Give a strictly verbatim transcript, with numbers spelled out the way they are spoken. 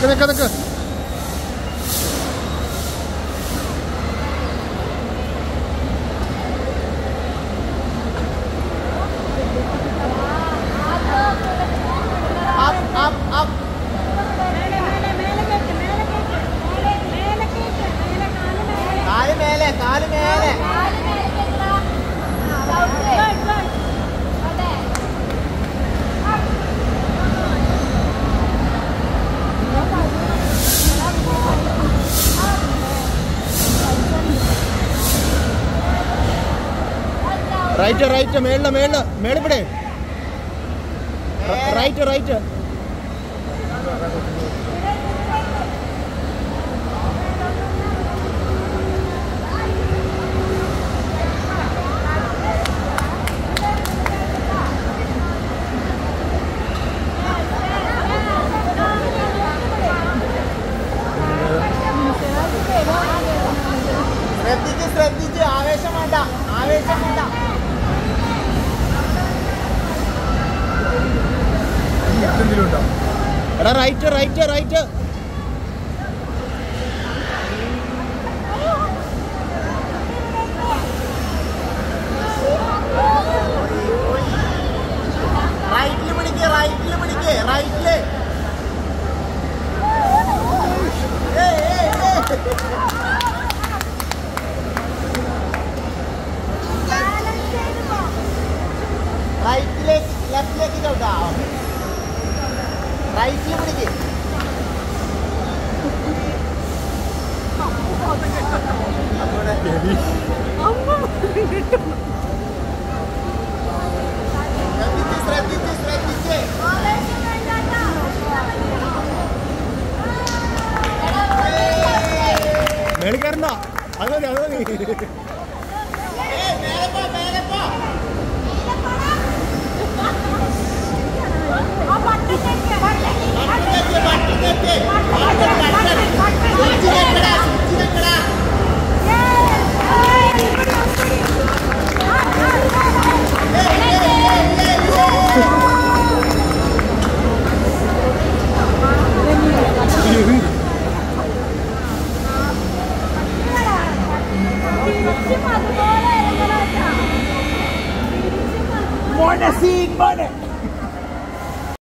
നിക്ക് നിക്ക് നിക്ക് right right മേളില് മേളില് മേളിവിടെ റൈറ്റ് റൈറ്റ് ശ്രദ്ധിച്ച് ശ്രദ്ധിച്ച് ആവേശം വേണ്ട ആവേശം വേണ്ട എടാ റൈറ്റ് റൈറ്റ് റൈറ്റ് റൈറ്റില് പിടിക്ക് റൈറ്റില് പിടിക്ക് റൈറ്റില് റൈറ്റിലേക്ക് ലെഫ്റ്റിലേക്ക് ചവിട്ടാ റൈറ്റില് പിടിക്ക് ശ്രദ്ധിച്ച് ശ്രദ്ധിച്ച് ശ്രദ്ധിച്ച് മേളിൽ കയറണ്ട അത് മതി അത് മതി